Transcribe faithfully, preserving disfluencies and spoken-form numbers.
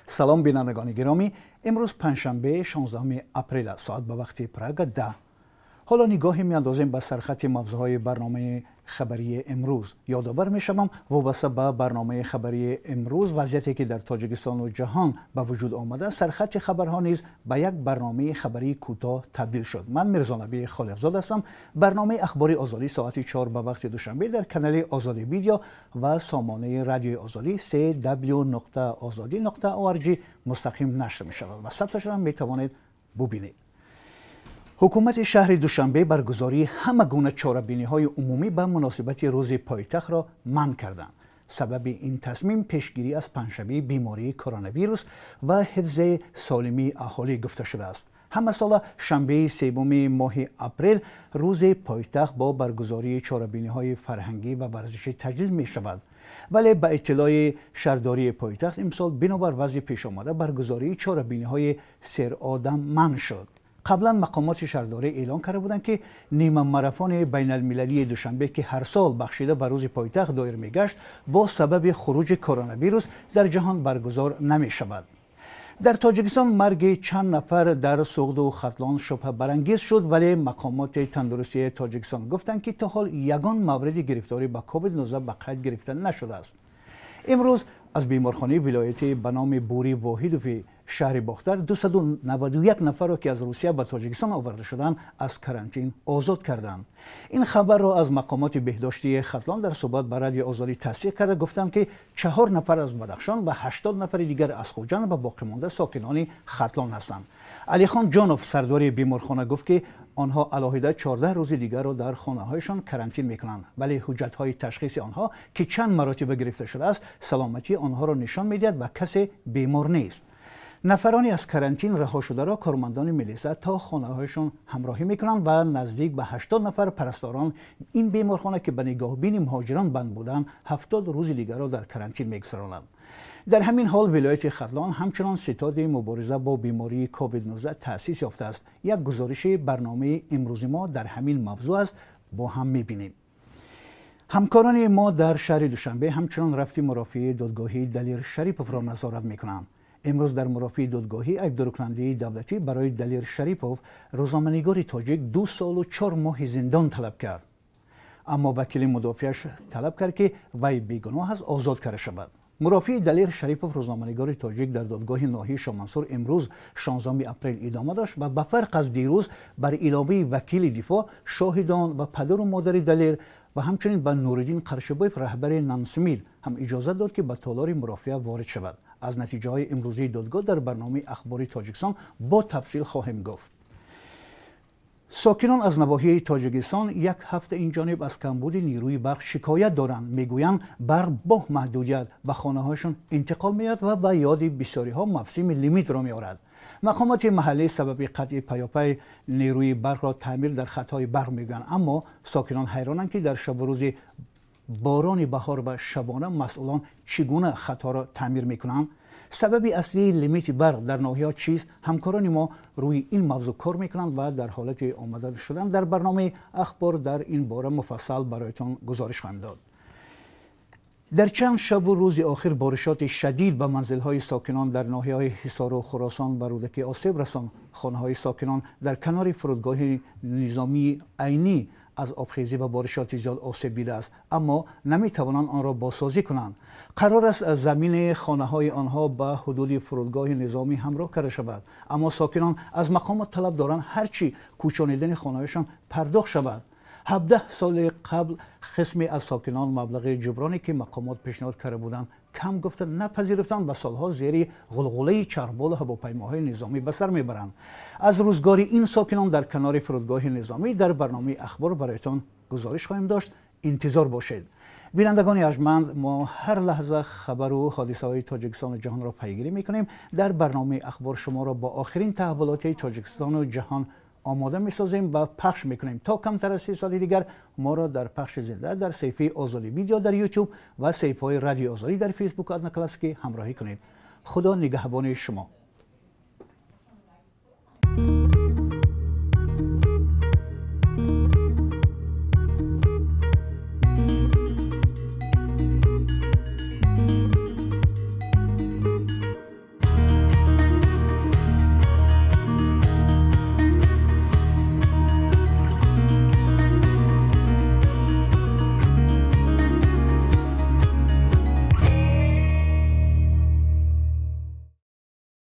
سلام بینندگان گرامی، امروز پنجشنبه شانزدهم اپریل است. ساعت به وقت پراگ ده. حالا نگاهی میاندازیم به سرخط موضوعهای برنامه خبری امروز. یادآور میشوم وابسته به برنامه خبری امروز وضعیتی که در تاجیکستان و جهان به وجود آمده، سرخط خبرها نیز به یک برنامه خبری کوتاه تبدیل شد. من میرزا نبی خالقزاده هستم. برنامه اخباری آزادی ساعت چهار به وقت دوشنبه در کانال آزادی ویدیو و سامانه رادیو آزادی سی دبلیو نقطه آزادی نقطه او آر جی مستقیم نشر می شود و ثبتش را می توانید ببینید. حکومت شهر دوشنبه برگزاری همه گونه چاره‌بینی‌های عمومی به مناسبت روز پایتخت را منع کردند. سبب این تصمیم پیشگیری از پنجشنبه بیماری کرونا ویروس و حفظ سالمی اهالی گفته شده است. همه سال شنبه سوم ماه اپریل روز پایتخت با برگزاری چاره‌بینی‌های فرهنگی و ورزشی تجلیل می شود. ولی به اطلاع شهرداری پایتخت امسال بنابر وضع پیش آمده برگزاری چاره‌بینی‌های سیر آدم منع شد. قبلا مقامات شهرداری اعلان کرده بودند که نیمه ماراتون بین المللی دوشنبه که هر سال بخشیده به روز پایتخت دایر میگشت با سبب خروج کرونا ویروس در جهان برگزار نمی شود. در تاجیکستان مرگ چند نفر در سوغد و ختلان شبهه برانگیز شد، ولی مقامات تندرستی تاجیکستان گفتند که تا حال یگان مورد گرفتاری به کووید نوزده به قید گرفته نشده است. امروز از بیمارخانه ولایت به نام بوری واحدوفی شهر باختر دویست و نود و یک نفر را که از روسیه به تاجیکستان آورده شدند از کرانتین آزاد کردند. این خبر را از مقامات بهداشتی ختلان در صحبت با رادیو آزادی تصدیق کرده، گفتند که چهار نفر از بدخشان و هشتاد نفر دیگر از خوجند و باقی مانده ساکنان ختلان هستند. علی خان جانوف سردار بیمارخانه گفت که آنها علاوه چهارده روز دیگر را در خانه‌هایشان کرانتین می‌کنند، ولی حجت‌های تشخیص آنها که چند مراتب گرفته شده است سلامتی آنها را نشان می‌دهد و کسی بیمار نیست. نفرانی از کرانتین رها شده را کارمندان ملیسا تا خانه‌هایشان همراهی می‌کنند و نزدیک به هشتاد نفر پرستاران این بیمارخانه که به نگاهبین مهاجران بند بودند هفتاد روز دیگر را در کرانتین می‌گذرانند. در همین حال ولایت ختلان همچنان ستاد مبارزه با بیماری کووید نوزده تأسیس یافته است. یک گزارش برنامه امروز ما در همین موضوع است، با هم می‌بینیم. همکاران ما در شهر دوشنبه همچنان رفت مرافعه دادگاهی دلیر شریپوف را نظارت می‌کنند. امروز در مرافعه دادگاهی عیبدارکننده دولتی برای دلیر شریپوف روزنامه‌نگار تاجیک دو سال و چهار ماه زندان طلب کرد، اما وکیل مدافعش طلب کرد که وی بیگناه است آزاد کرده شود. مرافع دلیر شریپوف روزنامه‌نگار تاجیک در دادگاه ناحیه شامنصور امروز شانزدهم اپریل ادامه داشت و به فرق از دیروز بر علاوه وکیل دفاع، شاهدان و پدر و مادر دلیر و همچنین به نورالدین قرشبایف رهبر نانسمیل هم اجازه داد که به تالار مرافعه وارد شود. از نتیجه های امروزی دادگاه در برنامه اخباری تاجیکستان با تفصیل خواهیم گفت. ساکنان از نواحی تاجیکستان یک هفته این جانب از کمبود نیروی برق شکایت دارند. میگویند برق با محدودیت به خانه‌هایشان انتقال می‌یابد و به یاد بسیاری ها موسم لیمیت را می‌آورد. مقامات محلی سبب قطع پیاپی نیروی برق را تعمیر در خطهای برق می‌گویند، اما ساکنان حیرانند که در شب و روز باران بهار و شبانه مسئولان چگونه خطا را تعمیر می‌کنند. سبب اصلی لیمیت برق در ناحیه چیست؟ همکاران ما روی این موضوع کار میکنند و در حالت آماده شدن در برنامه اخبار در این باره مفصل برایتان گزارش خواهیم داد. در چند شب و روز آخر بارشات شدید به منزل‌های ساکنان در ناحیه‌های حصار و خراسان و رودکی آسیب رساند. خانه‌های ساکنان در کنار فرودگاه نظامی عینی از آبخیزی و بارشات زیاد آسیب دیده است، اما نمی توانند آن را بازسازی کنند. قرار است زمین خانه های آنها به حدود فرودگاه نظامی همراه کرده شود، اما ساکنان از مقامات طلب دارند هرچی کوچانیدن خانه هایشان پرداخت شود. هفده سال قبل قسمی از ساکنان مبلغ جبرانی که مقامات پیشنهاد کرده بودند کم گفتند نپذیرفتند و سالها زیر غلغله چرخبال هواپیماهای نظامی به سر میبرند. از روزگار این ساکنان در کنار فرودگاه نظامی در برنامه اخبار برایتان گزارش خواهیم داشت. انتظار باشید. بینندگان ارجمند، ما هر لحظه خبر و حادثه های تاجیکستان و جهان را پیگیری میکنیم. در برنامه اخبار شما را با آخرین تحولات تاجیکستان و جهان آماده میسازیم و پخش میکنیم. تا کمتر از سی سال دیگر ما را در پخش زنده در صفحه آزادی ویدیو در یوتیوب و صفحه رادیو آزادی در فیسبوک ادنا کلاسیکی همراهی کنید. خدا نگهبان شما.